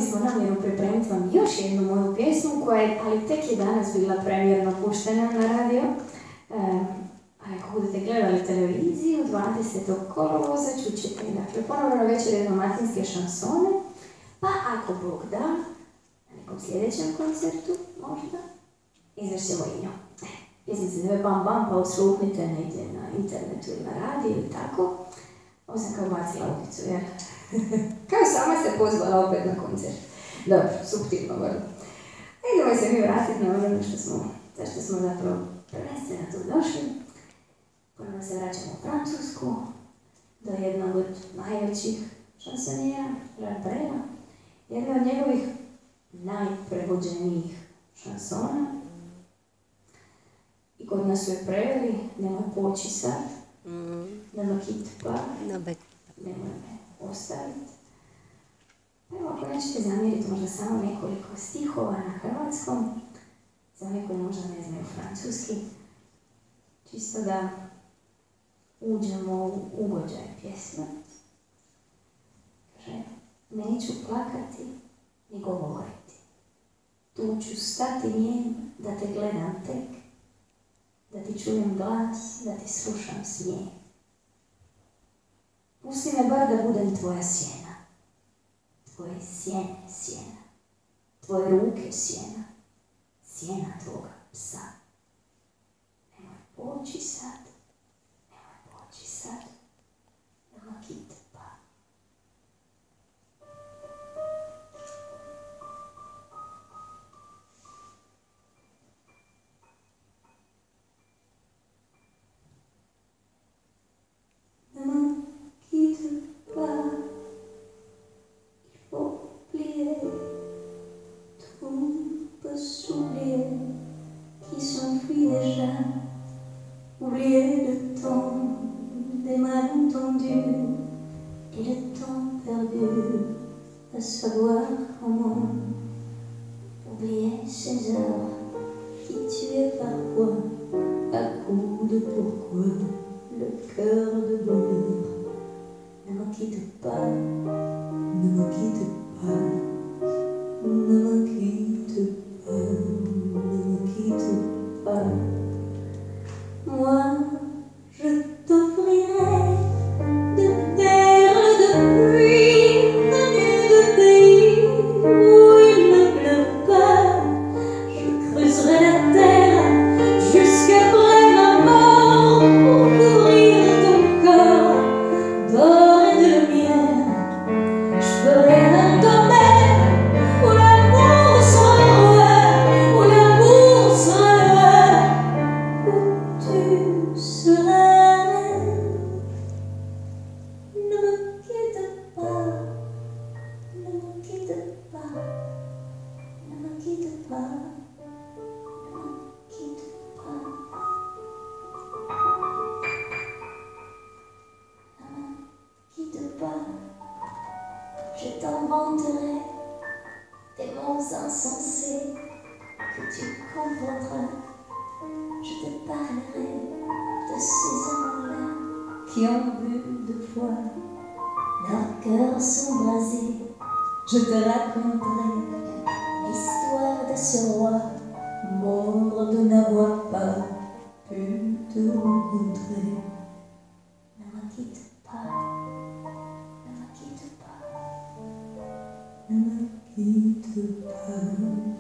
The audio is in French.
smo namjeru pripremiti vam još jednu moju pjesmu koja je, ali tek je danas bila premijerno puštena na radio. Ako budete gledali televiziju, 20. kolovoza čućete, dakle, ponovno na večer dalmatinske šansone, pa ako Bog da, na nekom sljedećem koncertu, možda, izvršćemo i nju. Pjesma se zove Bam Bam, pa odsluhnite negdje na internetu ili na radiju ili tako. Ovo sam kao bacila ulicu, jer? Kao sama se pozvala opet na koncert. Dobro, suptilno vrlo. Idemo se mi vratiti na ono zašto smo zapravo prvenstveno tu došli. Ponovno se vraćamo u Francusku, do jednog od najvećih šansonijera, Jacques Brela, jedna od njegovih najprevođenijih šansona. I kod nas su je preveli, nemoj poći sad, ne me quitte pas, nemoj me ostaviti. Evo, ako nećete zamjeriti možda samo nekoliko stihova na hrvatskom, za one koji možda ne znaju francuski, čisto da uđemo u ugođaj pjesme. Kaže, neću plakati ni govoriti, tu ću stati njen da te gledam tek, da ti čujem glas, da ti slušam smijeh. Pusti me bar da budem tvoja sjena, tvoje sjene sjena, tvoje ruke sjena, sjena tvoga psa. Nemoj poći sad, ne me quitte pas. Oublier le temps des malentendus et le temps perdu à savoir comment. Oublier ces heures qui tuaient parfois à coups de pourquoi le cœur de bonheur. Ne me quitte pas, ne me quitte pas, ne me quitte pas, ne me quitte pas. Moi, je t'offrirai de perles de pluie venues de pays où il ne pleut pas. Je creuserai la terre jusqu'après ma mort pour couvrir ton corps d'or et de lumière. Je ferai un domaine où l'amour sera roi, où l'amour sera roi, où tu seras reine. Ne me quitte pas, ne me quitte pas, ne me quitte pas, ne me quitte pas, ne me quitte pas. Je t'inventerai des mots insensés que tu comprendras. Je te parlerai de ces amants-là qui ont bu deux fois, leurs cœurs sont brasés. Je te raconterai l'histoire de ce roi, mort de n'avoir pas pu te rencontrer. Ne me quitte pas, ne me quitte pas, ne me quitte pas.